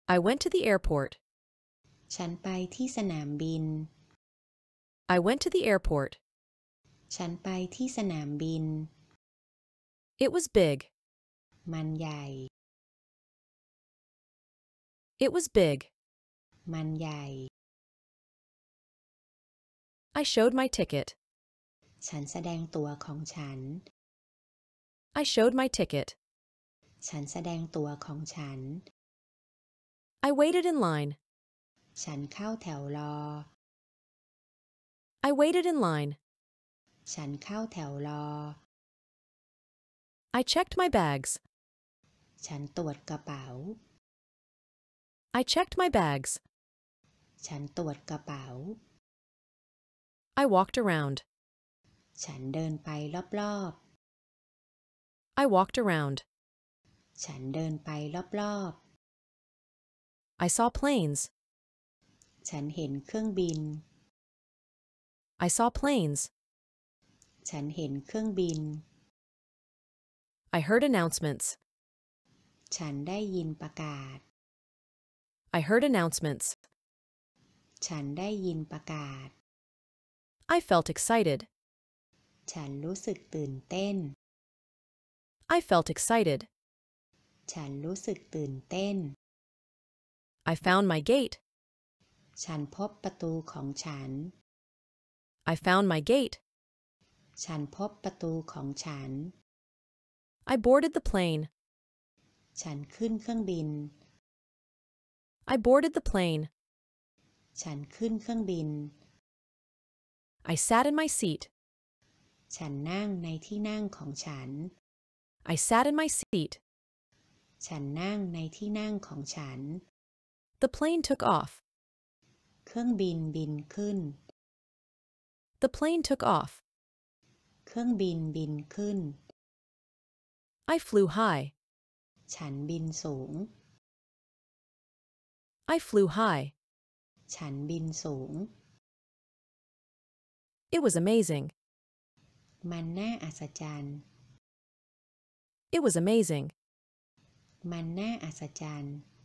I went to the airport. ฉันไปที่สนามบิน I went to the airport. ฉันไปที่สนามบิน It was big. มันใหญ่ It was big. มันใหญ่ I showed my ticket. ฉันแสดงตั๋วของฉัน I showed my ticket. ฉันแสดงตั๋วของฉัน I waited in line. ฉันเข้าแถวรอ I waited in line. ฉันเข้าแถวรอ I checked my bags. ฉันตรวจกระเป๋า I checked my bags. ฉันตรวจกระเป๋า I walked around. ฉันเดินไปรอบ I walked around. ๆ ฉันเดินไปรอบ I saw planes. ๆ ฉันเห็นเครื่องบิน I saw planes. ฉันเห็นเครื่องบิน I heard announcements. ฉันได้ยินประกาศ I heard announcements. ฉันได้ยินประกาศ I felt excited. ฉันรู้สึกตื่นเต้น I felt excited. ฉันรู้สึกตื่นเต้น I found my gate. ฉันพบประตูของฉัน I found my gate. ฉันพบประตูของฉัน I boarded the plane. ฉันขึ้นเครื่องบิน I boarded the plane. ฉันขึ้นเครื่องบิน I sat in my seat. ฉันนั่งในที่นั่งของฉัน I sat in my seat. ฉันนั่งในที่นั่งของฉัน The plane took off. เครื่องบินบินขึ้น The plane took off. เครื่องบินบินขึ้น I flew high. ฉันบินสูง I flew high. ฉันบินสูง It was amazing. มันน่าอัศจรรย์ It was amazing. มันน่าอัศจรรย์